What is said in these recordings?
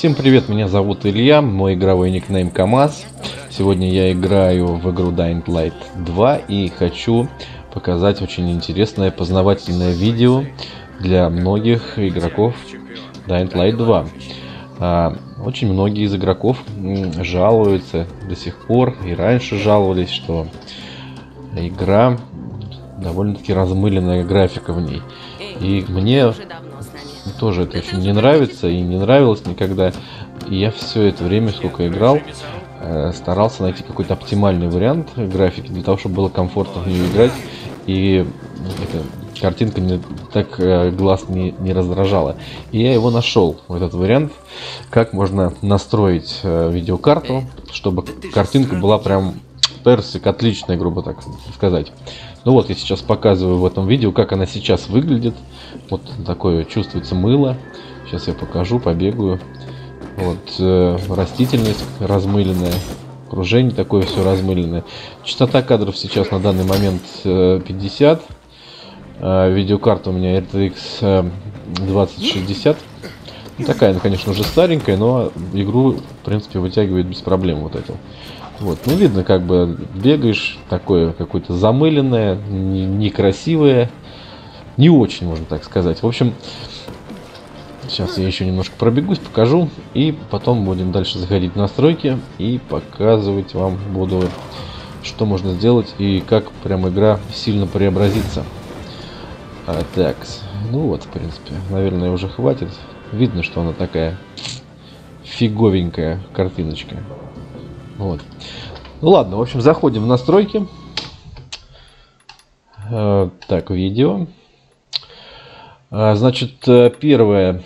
Всем привет, меня зовут Илья, мой игровой никнейм КамАЗ. Сегодня я играю в игру Dying Light 2 и хочу показать очень интересное познавательное видео для многих игроков Dying Light 2. Очень многие из игроков жалуются до сих пор и раньше жаловались, что игра довольно-таки размыленная, графика в ней. И мне тоже это очень не нравится и не нравилось никогда. И я все это время, сколько играл, старался найти какой-то оптимальный вариант графики для того, чтобы было комфортно в нее играть. И эта картинка мне так глаз не раздражала. И я его нашел, этот вариант, как можно настроить видеокарту, чтобы картинка была прям персик, отличная, грубо так сказать. Ну вот, я сейчас показываю в этом видео, как она сейчас выглядит. Вот такое чувствуется мыло. Сейчас я покажу, побегаю. Вот, растительность размыленная, окружение такое все размыленное. Частота кадров сейчас на данный момент 50. Видеокарта у меня RTX 2060. Ну, такая, конечно, уже старенькая, но игру, в принципе, вытягивает без проблем вот эту. Вот, ну видно, как бы бегаешь, такое какое-то замыленное, некрасивое, не очень, можно так сказать. В общем, сейчас я еще немножко пробегусь, покажу, и потом будем дальше заходить в настройки и показывать вам буду, что можно сделать и как прям игра сильно преобразится. Так, ну вот, в принципе, наверное, уже хватит. Видно, что она такая фиговенькая картиночка. Вот. Ну ладно, в общем, заходим в настройки. Так, видео. Значит, первое.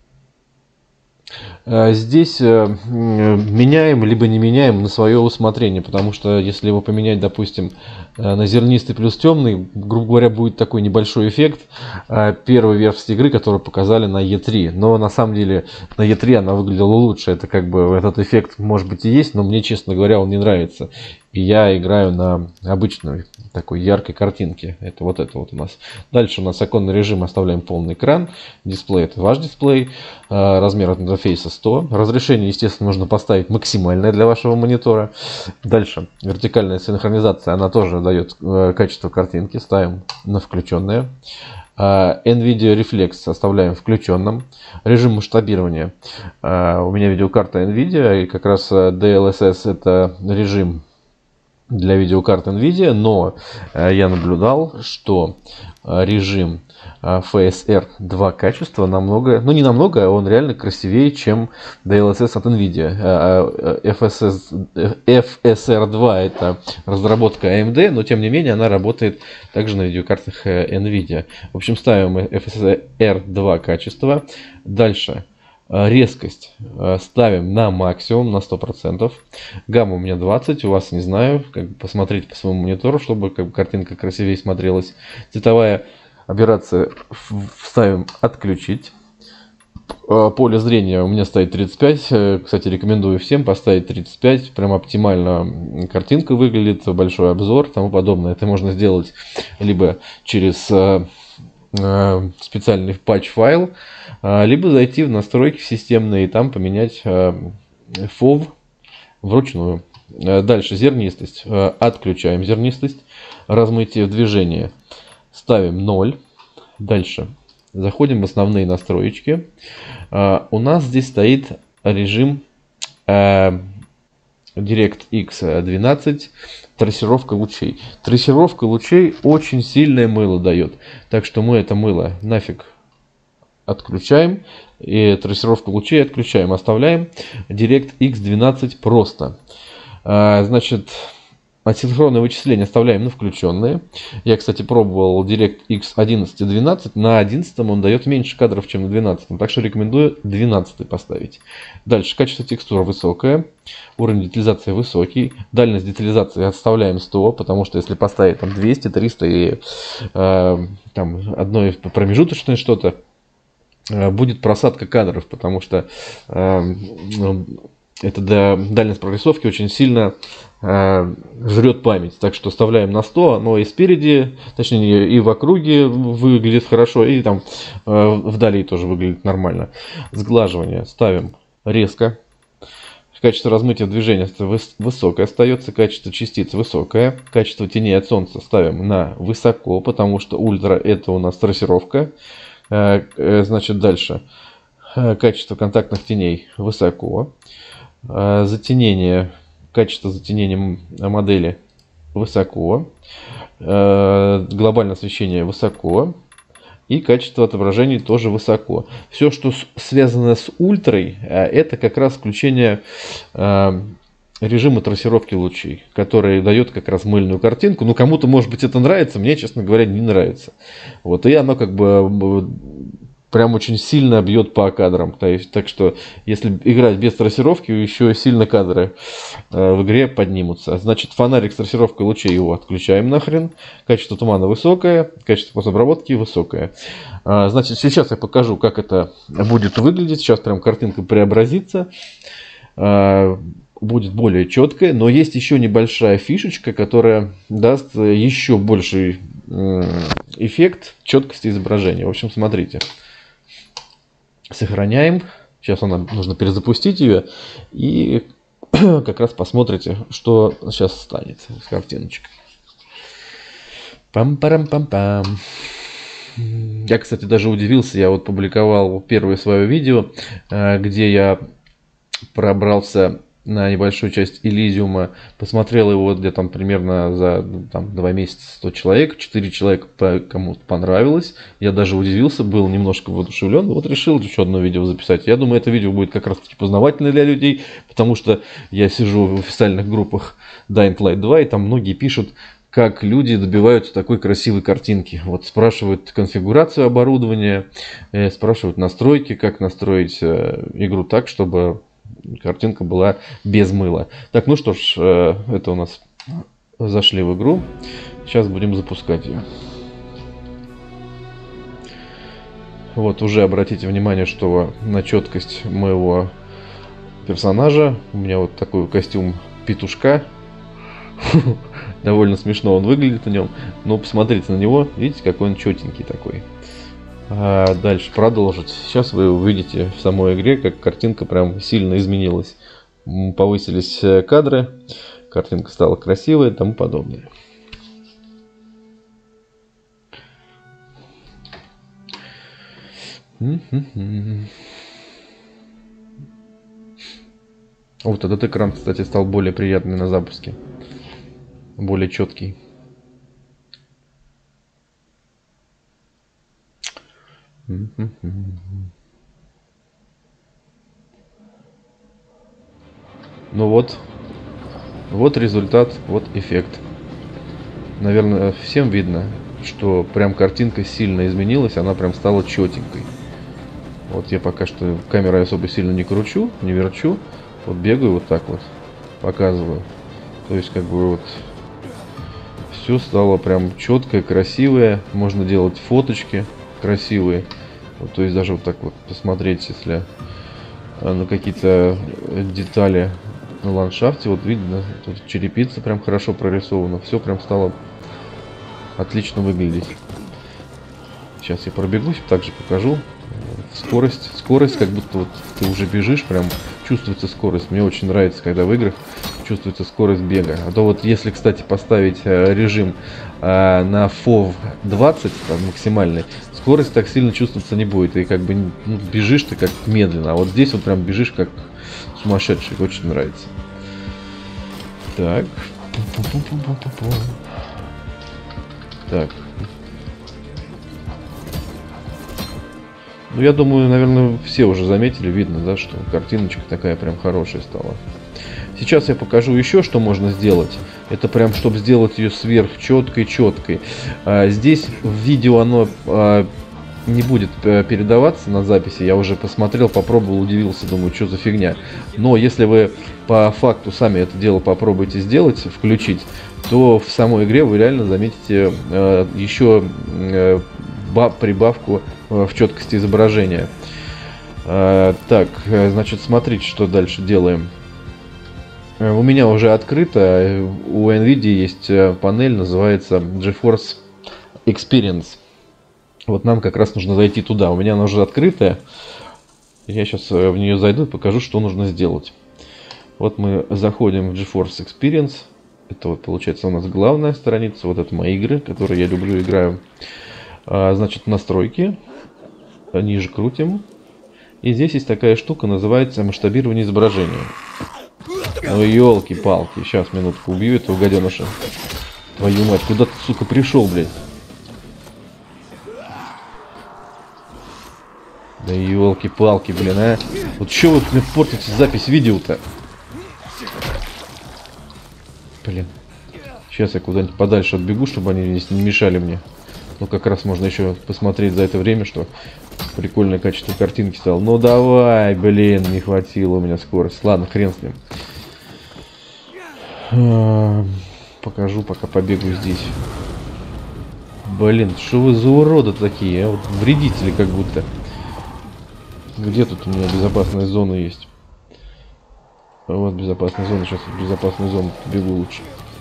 Здесь меняем, либо не меняем на свое усмотрение, потому что если его поменять, допустим, на зернистый плюс темный, грубо говоря, будет такой небольшой эффект первой версии игры, которую показали на E3. Но на самом деле на E3 она выглядела лучше. Это как бы этот эффект может быть и есть, но мне, честно говоря, он не нравится. И я играю на обычной такой яркой картинке. Это вот у нас. Дальше у нас оконный режим, оставляем полный экран. Дисплей — это ваш дисплей. Размер от интерфейса 100. Разрешение, естественно, нужно поставить максимальное для вашего монитора. Дальше вертикальная синхронизация, она тоже дает качество картинки. Ставим на включенное. NVIDIA Reflex оставляем включенным. Режим масштабирования. У меня видеокарта NVIDIA, и как раз DLSS — это режим для видеокарт NVIDIA, но я наблюдал, что режим FSR 2 качества намного, ну не намного, а он реально красивее, чем DLSS от NVIDIA. FSR 2 это разработка AMD, но тем не менее она работает также на видеокартах NVIDIA. В общем, ставим FSR 2 качество. Дальше. Резкость ставим на максимум, на 100%. Гамма у меня 20, у вас не знаю. Посмотрите по своему монитору, чтобы картинка красивее смотрелась. Цветовая аберрация ставим отключить. Поле зрения у меня стоит 35. Кстати, рекомендую всем поставить 35. Прям оптимально картинка выглядит, большой обзор и тому подобное. Это можно сделать либо через специальный патч-файл, либо зайти в настройки системные и там поменять FOV вручную. Дальше зернистость. Отключаем зернистость. Размытие в движении ставим 0. Дальше заходим в основные настроечки. У нас здесь стоит режим DirectX 12, трассировка лучей. Трассировка лучей очень сильное мыло дает. Так что мы это мыло нафиг отключаем. И трассировку лучей отключаем. Оставляем DirectX 12 просто. Значит, асинхронное вычисление оставляем на включенные. Я, кстати, пробовал DirectX 11 и 12. На 11 он дает меньше кадров, чем на 12. Так что рекомендую 12 поставить. Дальше. Качество текстур высокое. Уровень детализации высокий. Дальность детализации оставляем 100. Потому что если поставить там 200, 300 и там одно промежуточное что-то, будет просадка кадров. Потому что это дальность прорисовки очень сильно жрет память. Так что оставляем на 100, но и спереди, точнее и в округе выглядит хорошо, и там вдали тоже выглядит нормально. Сглаживание ставим резко. Качество размытия движения высокое остается, качество частиц высокое, качество теней от солнца ставим на высоко, потому что ультра это у нас трассировка. Значит, дальше качество контактных теней высоко, затенение, качество затенения модели высоко, глобальное освещение высоко. И качество отображений тоже высоко. Все, что связано с ультрой, это как раз включение режима трассировки лучей, который дает как раз мыльную картинку. Ну, кому-то, может быть, это нравится, мне, честно говоря, не нравится. Вот, и оно как бы прям очень сильно бьет по кадрам. Так что, если играть без трассировки, еще сильно кадры в игре поднимутся. Значит, фонарик с трассировкой лучей его отключаем нахрен. Качество тумана высокое, качество постобработки высокое. Значит, сейчас я покажу, как это будет выглядеть. Сейчас прям картинка преобразится. Будет более четкая, но есть еще небольшая фишечка, которая даст еще больший эффект четкости изображения. В общем, смотрите. Сохраняем. Сейчас нужно перезапустить ее. И как раз посмотрите, что сейчас станет с картиночкой. Пам-парам-пам-пам. Я, кстати, даже удивился. Я вот публиковал первое свое видео, где я пробрался на небольшую часть Элизиума, посмотрел его где там примерно за 2 месяца 100 человек, 4 человека кому-то понравилось, я даже удивился, был немножко воодушевлен, вот решил еще одно видео записать. Я думаю, это видео будет как раз таки познавательное для людей, потому что я сижу в официальных группах Dying Light 2, и там многие пишут, как люди добиваются такой красивой картинки. Вот спрашивают конфигурацию оборудования, спрашивают настройки, как настроить игру так, чтобы картинка была без мыла. Так, ну что ж, это у нас зашли в игру. Сейчас будем запускать ее. Вот, уже обратите внимание, что на четкость моего персонажа. У меня вот такой костюм петушка. Довольно смешно он выглядит на нем. Но посмотрите на него. Видите, какой он четенький такой. А дальше продолжить. Сейчас вы увидите в самой игре, как картинка прям сильно изменилась. Повысились кадры, картинка стала красивой и тому подобное. Вот этот экран, кстати, стал более приятный на запуске. Более четкий. Ну вот результат, вот эффект. Наверное, всем видно, что прям картинка сильно изменилась, она прям стала четенькой. Вот я пока что камерой особо сильно не кручу, не верчу, вот бегаю вот так вот, показываю. То есть как бы вот все стало прям четкое, красивое, можно делать фоточки красивые. Вот, то есть даже вот так вот посмотреть, если на какие-то детали на ландшафте, вот видно, тут черепица прям хорошо прорисована, все прям стало отлично выглядеть. Сейчас я пробегусь, также покажу. Скорость, как будто вот ты уже бежишь, прям чувствуется скорость. Мне очень нравится, когда в играх чувствуется скорость бега. А то вот если, кстати, поставить режим на FOV 20, максимальный, скорость так сильно чувствоваться не будет. И как бы бежишь ты как медленно. А вот здесь вот прям бежишь как сумасшедший. Очень нравится. Так. Так. Ну, я думаю, наверное, все уже заметили, видно, да, что картиночка такая прям хорошая стала. Сейчас я покажу еще, что можно сделать. Это прям, чтобы сделать ее сверхчеткой. Здесь в видео оно не будет передаваться на записи. Я уже посмотрел, попробовал, удивился, думаю, что за фигня. Но если вы по факту сами это дело попробуете сделать, включить, то в самой игре вы реально заметите еще прибавку в четкости изображения. Так, значит, смотрите, что дальше делаем. У меня уже открыто, у NVIDIA есть панель, называется GeForce Experience. Вот нам как раз нужно зайти туда. У меня она уже открытая. Я сейчас в нее зайду и покажу, что нужно сделать. Вот мы заходим в GeForce Experience. Это вот получается у нас главная страница. Вот это мои игры, которые я люблю, играю. Значит, настройки. Ниже крутим. И здесь есть такая штука, называется масштабирование изображения. Ну елки-палки. Сейчас, минутку, убью этого гаденыша. Твою мать, куда ты, сука, пришел, блядь? Да елки-палки, блин, а. Вот что вы мне портите запись видео-то? Блин. Сейчас я куда-нибудь подальше отбегу, чтобы они здесь не мешали мне. Ну, как раз можно еще посмотреть за это время, что прикольное качество картинки стало. Ну, давай, блин, не хватило у меня скорость. Ладно, хрен с ним. Покажу, пока побегу здесь. Блин, что вы за уроды такие, а? Вот вредители как будто. Где тут у меня безопасная зона есть? Вот безопасная зона. Сейчас в безопасную зону бегу лучше.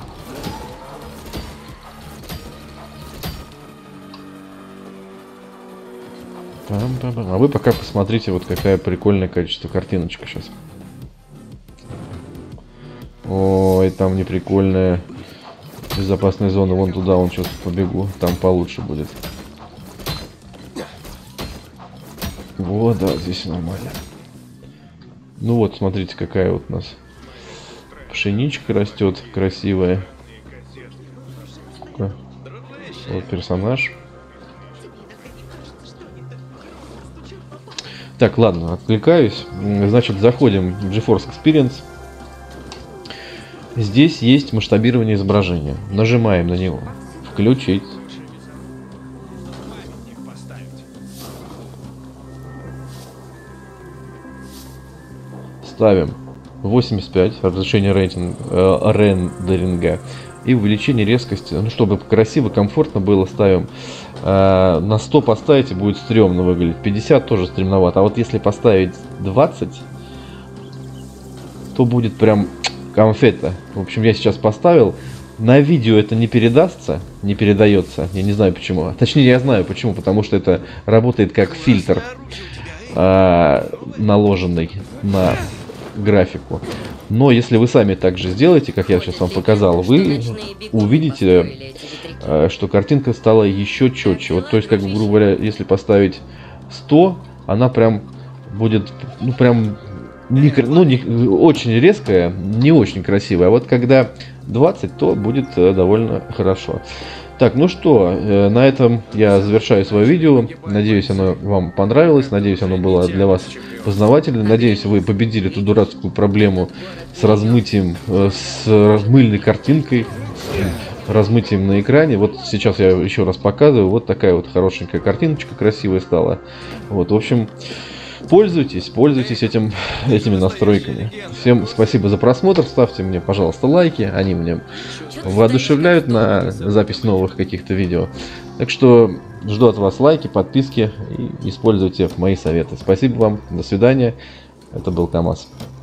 А вы пока посмотрите, вот какая прикольное качество картиночка сейчас. Ой, там не прикольная безопасная зона. Вон туда, вон сейчас побегу. Там получше будет. Вот, да, здесь нормально. Ну вот, смотрите, какая вот у нас пшеничка растет, красивая. Вот персонаж. Так, ладно, отвлекаюсь. Значит, заходим в GeForce Experience. Здесь есть масштабирование изображения. Нажимаем на него. Включить. Ставим 85 разрешение рендеринга и увеличение резкости. Ну, чтобы красиво, комфортно было, ставим на 100 поставить, и будет стрёмно выглядеть. 50 тоже стремновато. А вот если поставить 20, то будет прям конфета. В общем, я сейчас поставил. На видео это не передастся, не передается. Я не знаю почему. Точнее, я знаю почему. Потому что это работает как фильтр, наложенный на графику. Но если вы сами так же сделаете, как я сейчас вам показал, вы увидите, что картинка стала еще четче. Вот, то есть, как бы, грубо говоря, если поставить 100, она прям будет, ну, прям очень резкая, не очень красивая. А вот когда 20, то будет довольно хорошо. Так, ну что, на этом я завершаю свое видео. Надеюсь, оно вам понравилось. Надеюсь, оно было для вас познавательным. Надеюсь, вы победили эту дурацкую проблему с размытием, с мыльной картинкой, размытием на экране. Вот сейчас я еще раз показываю. Вот такая вот хорошенькая картиночка, красивая стала. Вот, в общем, пользуйтесь этими настройками. Всем спасибо за просмотр. Ставьте мне, пожалуйста, лайки. Они меня воодушевляют на запись новых каких-то видео. Так что жду от вас лайки, подписки и используйте мои советы. Спасибо вам. До свидания. Это был КамАЗ.